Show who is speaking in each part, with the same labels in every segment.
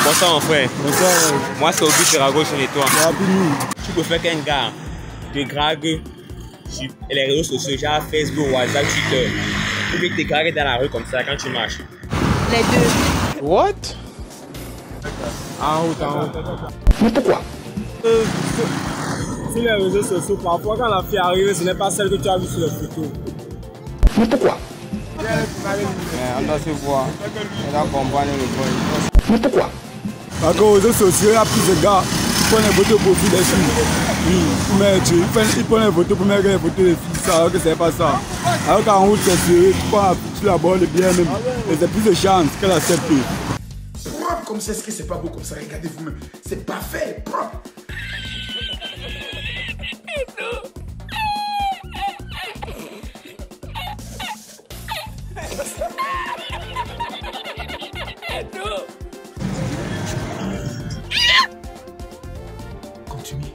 Speaker 1: Bonsoir mon frère.
Speaker 2: Bonsoir.
Speaker 1: Moi c'est Obi Ferrago sur les toits.
Speaker 2: Rapidement.
Speaker 1: Tu peux faire qu'un gars te drague sur les réseaux sociaux, genre Facebook, WhatsApp, Twitter. Ou bien te drague dans la rue comme ça quand tu marches.
Speaker 3: Les deux.
Speaker 2: What? En route, en route.
Speaker 4: Mais pourquoi?
Speaker 2: Sur les réseaux sociaux, parfois quand la fille arrive, ce n'est pas celle que tu as vue sur les photos.
Speaker 4: Mais pourquoi?
Speaker 2: On doit se voir. On doit comprendre le point.
Speaker 4: Mais pourquoi?
Speaker 2: Parce qu'aux réseaux sociaux, il y a plus de gars qui prennent les photos pour profil des filles. Ils prennent les photos pour mettre les photos des filles, ça, alors que c'est pas ça. Alors qu'en route, c'est sûr, tu la bordes bien même. Et c'est plus de chance qu'elle accepte.
Speaker 4: Propre comme ça, est-ce que c'est pas beau comme ça? Regardez vous-même. C'est parfait, propre. Continue.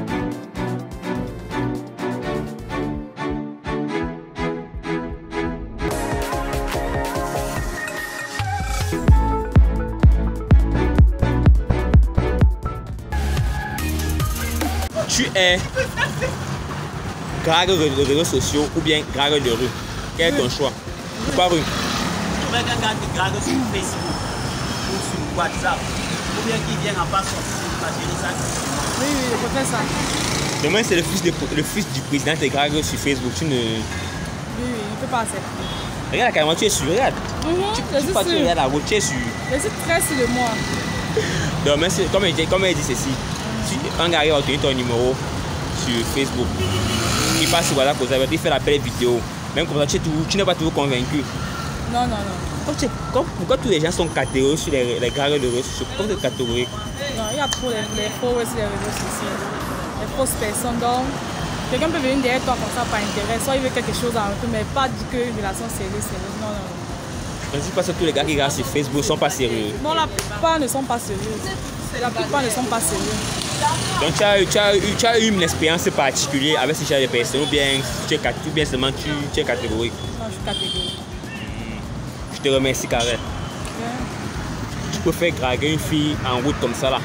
Speaker 1: Tu es drague de réseaux sociaux ou bien drague de rue. Quel est ton choix? Pourquoi rue?
Speaker 5: Tu veux qu'un gars te drague sur Facebook ou sur WhatsApp ou bien qu'il vienne en face sur la génération.
Speaker 3: Oui, je peux faire ça.
Speaker 1: Demain c'est le fils du président qui te drague sur Facebook. Tu ne...
Speaker 3: Oui, il ne peut pas accepter.
Speaker 1: Regarde carrément, tu es sûr, regarde. Tu regardes la route, tu es sûr.
Speaker 3: Je suis très sûr de moi.
Speaker 1: Donc, mais comme elle dit ceci, si un gars arrive à obtenir ton numéro sur Facebook, il passe sur WhatsApp, il fait l'appel vidéo, même comme ça, tu n'es pas toujours convaincu.
Speaker 3: Non, non, non.
Speaker 1: Pourquoi tous les gens sont catégoriques sur les dragueurs de réseaux sociaux? Pourquoi c'est catégorique?
Speaker 3: Non, il y a trop les faux sur les réseaux sociaux. Les fausses personnes. Donc, quelqu'un peut venir derrière toi comme ça par intérêt. Soit il veut quelque chose en retour, mais pas dire que une relation sérieuse. Non, non, non.
Speaker 1: Je ne dis pas que tous les gars qui regardent sur Facebook ne sont pas sérieux.
Speaker 3: Non, la plupart ne sont pas sérieux. La plupart ne sont pas sérieux.
Speaker 1: Donc tu as eu une expérience particulière avec ce genre de personnes ou bien seulement tu es catégorique?
Speaker 3: Non, je suis catégorique.
Speaker 1: Je te remercie Karel. Tu peux faire draguer une fille en route comme ça là.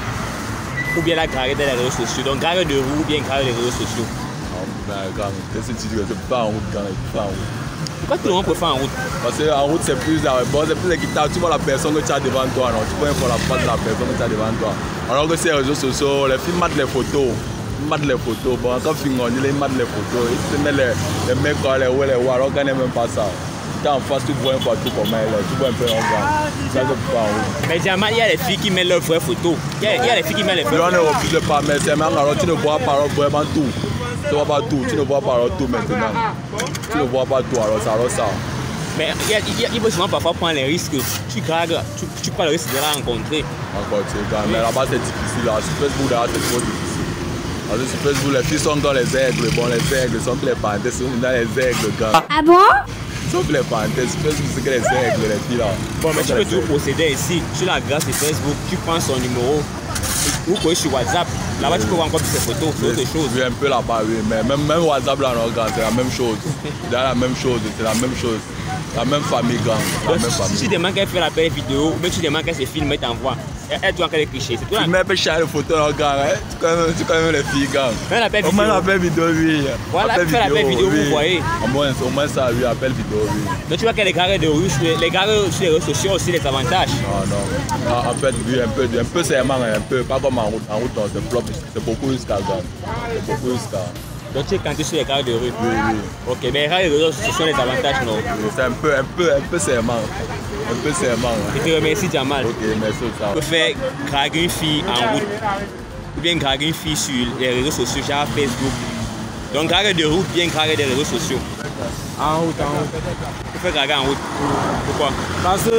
Speaker 1: Ou bien la draguer dans les réseaux sociaux. Donc draguer de rue ou bien draguer des réseaux sociaux.
Speaker 6: Qu'est-ce que tu dis que c'est pas en route quand il faut en route?
Speaker 1: Pourquoi tout le monde peut faire en route?
Speaker 6: Parce qu'en route c'est plus équitable. Tu vois la personne que tu as devant toi, non? Tu peux voir la face de la personne que tu as devant toi. Alors que ces réseaux sociaux, les filles matent les photos. Ils matent les photos. Bon, quand ils matent les photos. Ils se mettent les mecs les hauts, alors qu'on n'est même pas ça. Tu es en face, tu vois un partout comme elle, tu vois un peu en bas. Ça ne peut pas en route.
Speaker 1: Mais diamant, il y a les filles qui mettent leurs vraies photos. Il y a les filles qui mettent les vraies photos.
Speaker 6: On ne refuse pas, mais c'est même alors tu ne vois pas vraiment tout. Tu ne vois pas tout, tu ne vois pas tout maintenant. Tu ne vois pas tout, alors ça.
Speaker 1: Mais il faut souvent parfois prendre les risques. Tu dragues, tu prends le risque de la rencontrer.
Speaker 6: Encore, tu sais, mais là-bas c'est difficile. Là. Sur Facebook, là, c'est trop difficile. Parce que sur Facebook, les filles sont dans les aigles. Bon, les aigles sont les parenthèses, sont dans les aigles. Gars.
Speaker 3: Ah bon?
Speaker 6: Sauf les parenthèses, sur Facebook, c'est que les aigles, les filles là.
Speaker 1: Bon, mais tu peux toujours procéder ici. Sur la grâce de Facebook, tu prends son numéro. Ou quoi sur WhatsApp. Là-bas, tu peux voir encore toutes ces photos, c'est autre chose.
Speaker 6: Oui, un peu là-bas, oui. Mais même WhatsApp, là, non, c'est la même chose. C'est la même chose, c'est la même chose. La même famille, grand.
Speaker 1: Donc, si tu demandes qu'elle fait l'appel vidéo, ou bien tu demandes qu'elle se filme et t'envoie, elle doit encore les clichés. C'est toi.
Speaker 6: Tu mets un peu cher les photos, là, gars. Tu connais les filles, gars.
Speaker 1: Fais l'appel vidéo.
Speaker 6: Au moins, l'appel vidéo, oui.
Speaker 1: Voilà, fais l'appel vidéo,
Speaker 6: oui.
Speaker 1: vous voyez.
Speaker 6: Au moins ça, oui, appel vidéo, oui.
Speaker 1: Donc, tu vois que les gars de rue, les gars sur les réseaux sociaux aussi les avantages.
Speaker 6: Non. En fait, oui, un peu seulement, un peu. Pas comme en route, non, c'est flop. C'est beaucoup jusqu'à gars. C'est beaucoup jusqu'à.
Speaker 1: Donc, tu es canté sur les gars de rue.
Speaker 6: Oui.
Speaker 1: Ok, mais les gars de réseaux sociaux sont les avantages, non?
Speaker 6: Oui, c'est un peu seulement. Un peu seulement.
Speaker 1: Je te remercie, Jamal.
Speaker 6: Ok, merci ça.
Speaker 1: Tu peux faire draguer une fille en route. Ou bien draguer une fille sur les réseaux sociaux, genre Facebook. Donc, draguer de route, bien draguer des réseaux sociaux.
Speaker 2: En route.
Speaker 1: Tu peux faire draguer en route. Pourquoi?
Speaker 2: Parce que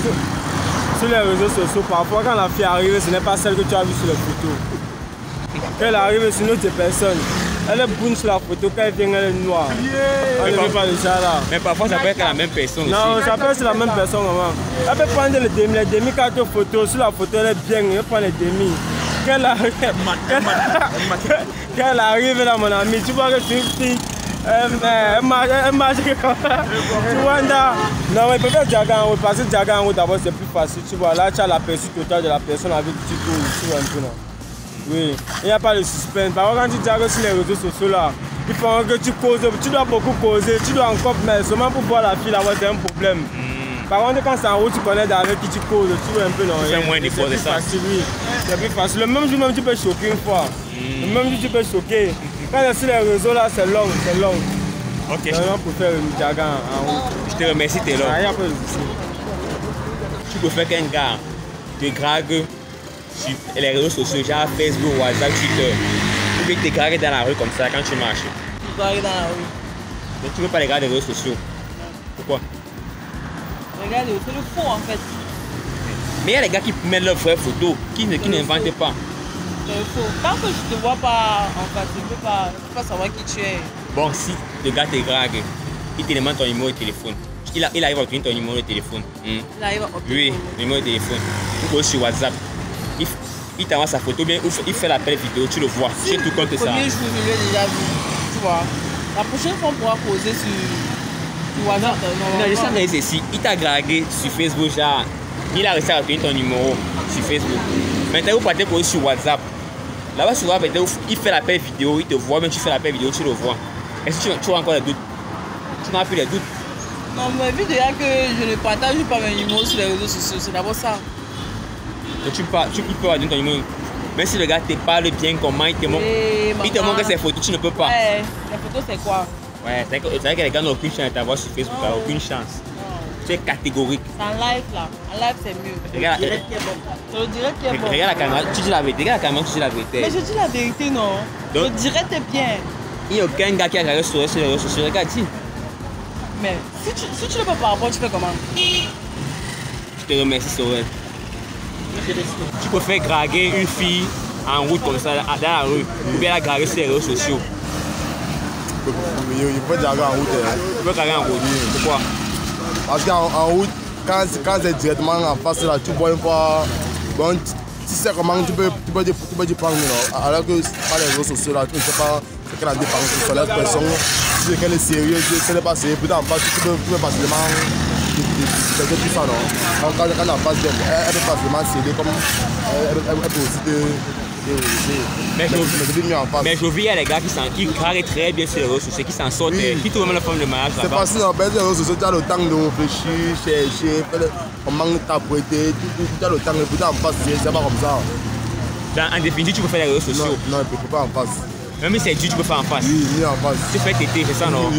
Speaker 2: sur les réseaux sociaux, parfois quand la fille arrive, ce n'est pas celle que tu as vue sur les photos. Quand elle arrive sur une autre personne, elle est brune sur la photo, quand elle vient, elle est noire. On ne veut pas déjà là.
Speaker 1: Mais parfois, ça peut être la même personne aussi.
Speaker 2: Non, ça peut être la même personne, maman. Elle peut prendre les demi cartes photos. Sur la photo, elle est bien, elle prend les demi. Quand elle arrive là, mon ami, tu vois que c'est une fille,
Speaker 7: Elle marche comme ça. Tu vois, non, mais peut-être Diaga en route, parce que Diaga en route, d'abord, c'est plus facile. Tu vois, là, tu as l'aperçu total de la personne avec qui tu cours, tu vois un peu là. Oui, il n'y a pas de suspense. Par contre, quand tu dialogues sur les réseaux sociaux là, il faut que tu causes, tu dois beaucoup causer, tu dois encore, mais seulement pour voir la fille là, c'est un problème. Par contre, quand c'est en haut, tu connais avec qui tu causes, tu vois un peu non.
Speaker 1: C'est moins d'efforts de ça.
Speaker 7: Facile, oui. C'est plus facile. Le même jour, même tu peux choquer une fois. Le même jour, tu peux choquer. Quand c'est sur les réseaux là, c'est long, c'est long.
Speaker 1: Ok.
Speaker 7: C'est vraiment pour faire une Diaga en haut.
Speaker 1: Je te remercie, Taylor.
Speaker 7: Il y a pas de souci.
Speaker 1: Tu peux faire qu'un gars te drague sur les réseaux sociaux, genre Facebook, WhatsApp, Twitter. Ou bien te drague dans la rue comme ça quand tu marches.
Speaker 8: Tu dragues dans la rue.
Speaker 1: Mais tu ne veux pas les gars des réseaux sociaux. Pourquoi?
Speaker 8: Regarde, c'est le faux en fait.
Speaker 1: Mais il y a les gars qui mettent leurs vraies photos, qui n'inventent pas.
Speaker 8: C'est le faux. Tant que je ne te vois pas en fait, je ne peux pas savoir qui tu es.
Speaker 1: Bon, si le gars te drague, il te demande ton numéro de téléphone. Il arrive à obtenir ton numéro de téléphone.
Speaker 8: Il arrive à obtenir.
Speaker 1: Oui, le numéro de téléphone. Ou sur WhatsApp. Il t'envoie sa photo, bien il fait l'appel vidéo, tu le vois. Tu tout compte ça.
Speaker 8: Le premier jour, je l'ai déjà vu. Tu vois. La prochaine fois, on pourra poser sur WhatsApp.
Speaker 1: Non, je sens que c'est si. Il t'a dragué sur Facebook, genre. Il a réussi à obtenir ton numéro sur Facebook. Maintenant, vous partez poser sur WhatsApp. Là-bas, sur WhatsApp, il fait l'appel vidéo, il te voit, même tu fais l'appel vidéo, tu le vois. Est-ce que tu as encore des doutes? Tu n'as plus des doutes?
Speaker 8: Non, mais vu déjà que je ne partage pas mes numéros sur les réseaux sociaux, c'est d'abord ça.
Speaker 1: Donc tu peux avoir ton numéro. Même si le gars te parle bien, comment il te montre ses photos, tu ne peux pas.
Speaker 8: Ouais, les photos c'est quoi?
Speaker 1: Ouais, c'est vrai que les gars n'ont aucune chance de t'avoir sur Facebook,
Speaker 8: Non.
Speaker 1: aucune chance. Tu es catégorique.
Speaker 8: C'est en live là. En live c'est mieux.
Speaker 1: Regarde,
Speaker 8: C'est le direct qui est bon.
Speaker 1: regarde la caméra, tu dis la vérité. Regarde la caméra, tu dis la vérité.
Speaker 8: Mais je dis la vérité, non.
Speaker 1: Donc-
Speaker 8: Le direct est bien.
Speaker 1: Il n'y a aucun gars qui a regardé sur les réseaux sociaux. Regarde, dis.
Speaker 8: Mais si tu ne peux pas rapport, tu fais comment?
Speaker 1: Je te remercie, Sorel. Tu peux faire draguer une fille en route comme ça, dans la rue, ou bien la draguer sur les réseaux sociaux.
Speaker 9: Il faut Diaga en route.
Speaker 1: Tu peux draguer en route. Pourquoi?
Speaker 9: Parce qu'en route, quand c'est directement en face, là, tu vois une fois. Bon, tu sais comment tu peux prendre. Alors que par les réseaux sociaux, là, tu ne sais pas ce qu'elle a dépensé sur la personne. Tu sais qu'elle est sérieuse, si elle n'est pas sérieuse, peut-être en face, tu peux facilement. C'est tout ça, non? Quand elle est en face d'elle, elle peut facilement céder comme. Elle peut aussi
Speaker 1: Mais je vis, il y a les gars qui draguent très bien sur les réseaux sociaux, qui s'en sortent, qui trouvent même la forme de mariage
Speaker 9: c'est
Speaker 1: là-bas.
Speaker 9: facile, en fait, les réseaux sociaux, tu as le temps de réfléchir, chercher, comment t'apprêter, tu as le temps de peut-être en face, c'est pas comme ça.
Speaker 1: En définitive, tu peux faire les réseaux sociaux.
Speaker 9: Non, il ne peut pas en face.
Speaker 1: Même si c'est dur, tu peux faire en face.
Speaker 9: Oui, en face.
Speaker 1: Tu fais tété, c'est ça, non?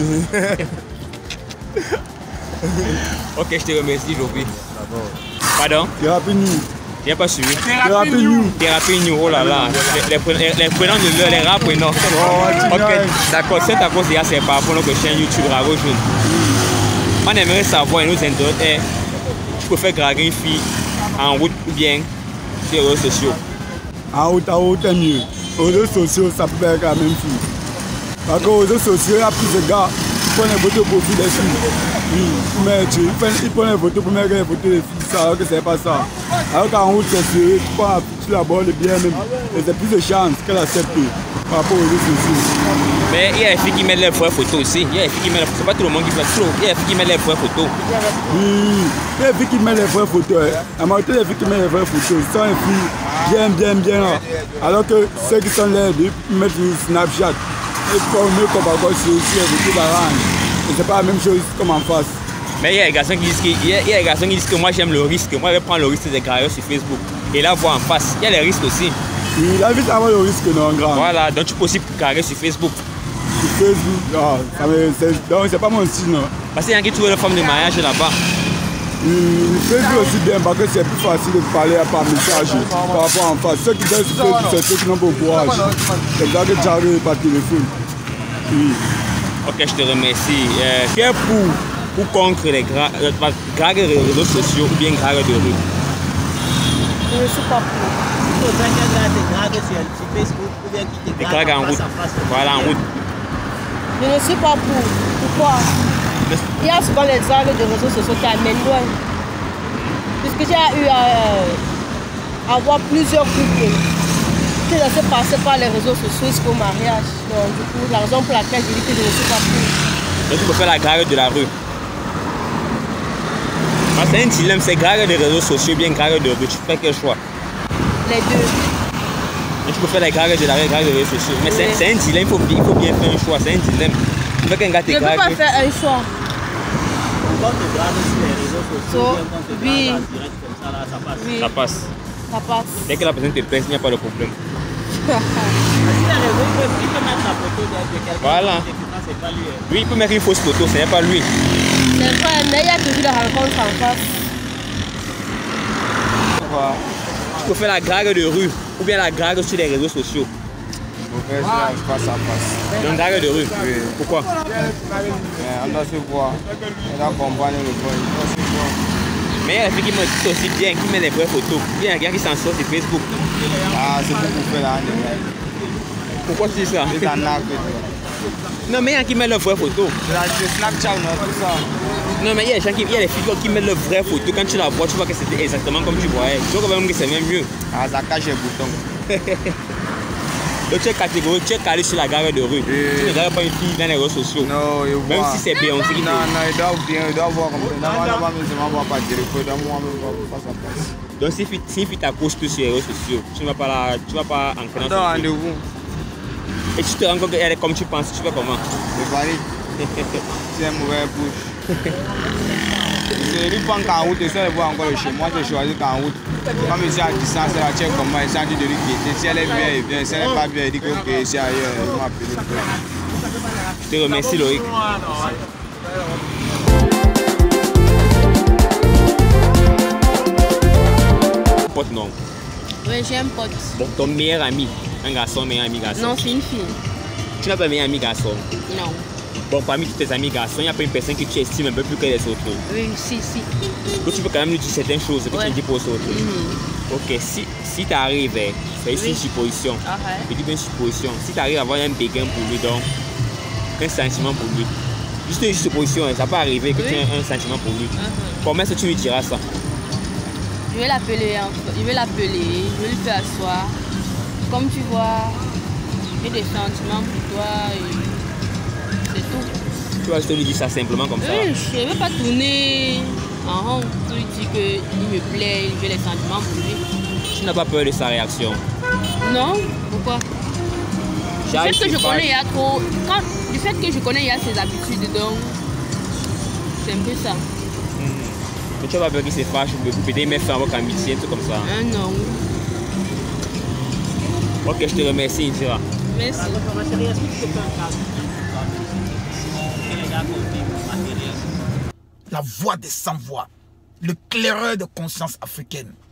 Speaker 1: Ok, je te remercie, Jovi.
Speaker 9: D'accord.
Speaker 1: Pardon?
Speaker 2: Thérapie New.
Speaker 1: Je n'ai pas suivi.
Speaker 2: Thérapie New.
Speaker 1: Thérapie New, oh là là. Les prénoms de l'heure, les rap prénoms. Ok, d'accord, c'est à cause de ça, c'est par rapport à notre chaîne YouTube Bravo Jaune. On aimerait savoir, et nous internautes, tu peux faire draguer une fille en route ou bien sur les réseaux sociaux.
Speaker 2: En route, c'est mieux. Aux réseaux sociaux, ça peut être la même fille. Parce qu'aux réseaux sociaux, il y a plus de gars qui prennent les photos pour filles des filles. Oui, mais ils prennent les photos pour mettre les photos des filles, ça, alors que c'est pas ça. Alors qu'en route, c'est sérieux, tu l'abordes bien même. Et c'est plus de chance qu'elle accepte par rapport aux réseaux sociaux.
Speaker 1: Mais il y a des filles qui mettent leurs vraies photos aussi. Il y a des filles qui mettent, c'est pas tout le monde qui fait ça. Il y a des filles qui mettent leurs vraies photos.
Speaker 2: Oui, il y a des filles qui mettent les vraies photos. La majorité des filles qui mettent les vraies photos sont les filles bien là. Alors que ceux qui sont là, ils mettent sur Snapchat. Ils font mieux comme encore sur les photos d'arrange. Et c'est pas la même chose comme en face.
Speaker 1: Mais il y a des garçons qui disent que moi j'aime le risque. Moi je vais prendre le risque de graver sur Facebook. Et là voir en face. Il y a les risques aussi.
Speaker 2: Oui, la vie, ça va le risque, non, grand.
Speaker 1: Voilà, donc tu peux aussi carrer sur Facebook.
Speaker 2: Sur Facebook, donc c'est pas mon style, non.
Speaker 1: Parce qu'il y a qui trouvent la forme de mariage là-bas.
Speaker 2: Facebook aussi bien parce que c'est plus facile de parler par message par rapport en face. Ceux qui viennent sur Facebook, c'est ceux qui n'ont pas le courage. C'est ça que tu arrives par téléphone. Oui.
Speaker 1: Ok, je te remercie. Qui est pour contre les dragues de réseaux sociaux ou bien dragues de rue?
Speaker 8: Je ne suis pas pour.
Speaker 5: Il faudrait qu'un gars te drague sur Facebook ou bien qu'il te drague en
Speaker 1: route. Voilà, en route.
Speaker 8: Je ne suis pas pour. Pourquoi? Il y a souvent les dragues de réseaux sociaux qui amènent loin. Puisque j'ai eu à avoir plusieurs couples. que ça s'est passé par les réseaux sociaux jusqu'au mariage. Donc, du coup, la raison pour laquelle je dis que je ne suis pas pour.
Speaker 1: Donc tu peux faire la drague de la rue. C'est un dilemme, c'est drague des réseaux sociaux, bien drague de rue. Tu fais quel choix?
Speaker 8: Les deux.
Speaker 1: Mais tu peux faire la drague de la rue, drague des réseaux sociaux. Mais c'est un dilemme, il faut bien faire un choix. C'est un dilemme. Tu veux qu'un gars te
Speaker 8: drague. Je ne peux pas faire un choix.
Speaker 5: Quand tu dragues sur les réseaux sociaux, quand tu
Speaker 8: oui.
Speaker 5: dragues en direct comme ça, là, ça passe.
Speaker 8: Oui.
Speaker 1: Ça passe.
Speaker 8: Ça passe.
Speaker 1: Dès que la personne te pèse, il n'y a pas de problème.
Speaker 5: Si les réseaux, il peut mettre la photo de quelqu'un.
Speaker 1: Voilà.
Speaker 5: C'est pas lui.
Speaker 1: Lui, il peut mettre une fausse photo, ce n'est pas lui.
Speaker 8: C'est vrai, mais il y a toujours des rencontres en face.
Speaker 1: Tu peux faire la drague de rue ou bien la drague sur les réseaux sociaux.
Speaker 2: Faut faire ça face à face.
Speaker 1: Donc drague de rue.
Speaker 2: Oui.
Speaker 1: Pourquoi?
Speaker 2: On doit se voir. On doit comprendre le point. On doit se voir.
Speaker 1: Mais il y a des filles qui me disent aussi bien, qui mettent des vraies photos. Il y a quelqu'un qui s'en sort sur Facebook.
Speaker 2: Ah, c'est beaucoup fait là.
Speaker 1: Pourquoi tu dis ça?
Speaker 2: C'est un acte.
Speaker 1: Non, mais il y a qui mettent leurs vraies photos.
Speaker 2: C'est Snapchat, non, tout ça.
Speaker 1: Non, mais il y a des gens il y a des filles qui mettent leurs vraies photos. Quand tu la vois, tu vois que c'était exactement comme tu voyais. Tu vois quand même que c'est même mieux.
Speaker 2: Ah, ça cache les boutons.
Speaker 1: Donc tu es catégorique, tu es calé sur la gare de rue. Tu ne regardes pas une fille dans les réseaux sociaux.
Speaker 2: Non, il
Speaker 1: même si c'est Beyoncé qui
Speaker 2: Non, il doit voir comme ça. Non, il doit voir pas direct. Il doit voir face à face.
Speaker 1: Donc si une fille t'accroche plus sur les réseaux sociaux, tu ne vas pas entrer dans
Speaker 2: son rendez-vous.
Speaker 1: Et tu te rends compte qu'elle est comme tu penses, tu fais comment?
Speaker 2: C'est valide. C'est un mauvais bouche. C'est lui prend qu'en route et ça, elle voit encore le chez moi, j'ai choisi qu'en route. Comme ici à distance, elle a check comment elle sent de lui quitter. Si elle est bien, elle vient. Si elle n'est pas bien, elle dit que ok, c'est ailleurs, elle m'a appelé.
Speaker 1: Je te remercie, Loïc. Pote, non?
Speaker 8: Oui, j'ai un pote.
Speaker 1: Bon, ton meilleur ami, un garçon, meilleur ami garçon?
Speaker 8: Non, c'est une fille.
Speaker 1: Tu n'as pas un meilleur ami garçon?
Speaker 8: Non.
Speaker 1: Bon, parmi tous tes amis garçons, il n'y a pas une personne que tu estimes un peu plus que les autres?
Speaker 8: Oui, si.
Speaker 1: Donc tu peux quand même lui dire certaines choses que tu dis pour les autres? Ok, si tu arrives, c'est ici une supposition. Je dis bien une supposition. Si tu arrives à avoir un béguin pour lui, donc un sentiment pour lui. Juste une supposition, ça peut arriver que tu aies un sentiment pour lui. Comment est-ce que tu lui diras ça?
Speaker 8: Je vais l'appeler, je vais lui faire asseoir. Comme tu vois, j'ai des sentiments pour toi et c'est tout.
Speaker 1: Tu vas juste lui dire ça simplement comme ça?
Speaker 8: Oui, je ne vais pas tourner en rond pour lui dire qu'il me plaît, j'ai les sentiments pour lui.
Speaker 1: Tu n'as pas peur de sa réaction?
Speaker 8: Non, pourquoi? Du fait que je connais, il y a ses habitudes, donc c'est un peu ça.
Speaker 1: Mais tu n'as pas peur qu'il se fâche ou peut-être il met fin à votre amitié, tout comme ça?
Speaker 8: Non.
Speaker 1: Ok, je te remercie, Indira.
Speaker 8: Merci.
Speaker 4: La voix des sans-voix, le claireur de conscience africaine.